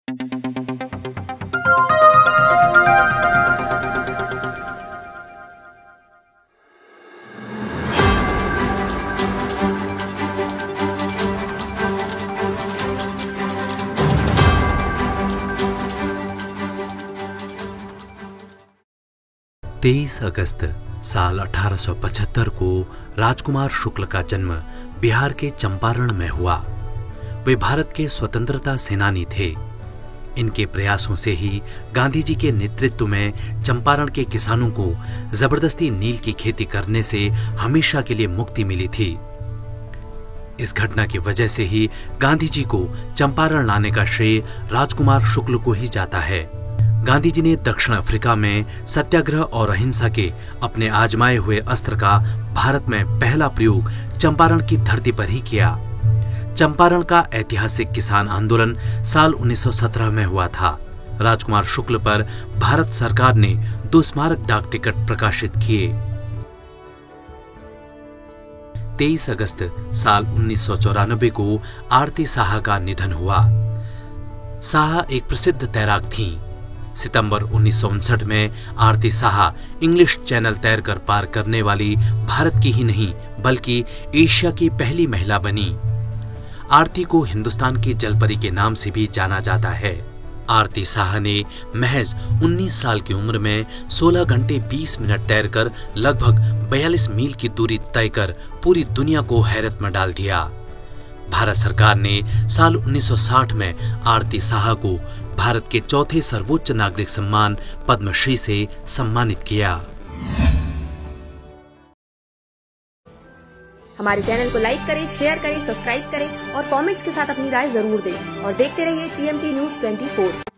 23 अगस्त साल 1875 को राजकुमार शुक्ल का जन्म बिहार के चंपारण में हुआ। वे भारत के स्वतंत्रता सेनानी थे। इनके प्रयासों से ही गांधी जी के नेतृत्व में चंपारण के किसानों को जबरदस्ती नील की खेती करने से हमेशा के लिए मुक्ति मिली थी। इस घटना की वजह से ही गांधी जी को चंपारण लाने का श्रेय राजकुमार शुक्ल को ही जाता है। गांधी जी ने दक्षिण अफ्रीका में सत्याग्रह और अहिंसा के अपने आजमाए हुए अस्त्र का भारत में पहला प्रयोग चंपारण की धरती पर ही किया। चंपारण का ऐतिहासिक किसान आंदोलन साल 1917 में हुआ था। राजकुमार शुक्ल पर भारत सरकार ने 2 स्मारक डाक टिकट प्रकाशित किए। 23 अगस्त साल 1994 को आरती साहा का निधन हुआ। साहा एक प्रसिद्ध तैराक थीं। सितंबर 1959 में आरती साहा इंग्लिश चैनल तैरकर पार करने वाली भारत की ही नहीं बल्कि एशिया की पहली महिला बनी। आरती को हिंदुस्तान की जलपरी के नाम से भी जाना जाता है। आरती साहा ने महज 19 साल की उम्र में 16 घंटे 20 मिनट तैरकर लगभग 42 मील की दूरी तय कर पूरी दुनिया को हैरत में डाल दिया। भारत सरकार ने साल 1960 में आरती साहा को भारत के चौथे सर्वोच्च नागरिक सम्मान पद्मश्री से सम्मानित किया। हमारे चैनल को लाइक करें, शेयर करें, सब्सक्राइब करें और कमेंट्स के साथ अपनी राय जरूर दें और देखते रहिए टीएमटी न्यूज़ 24।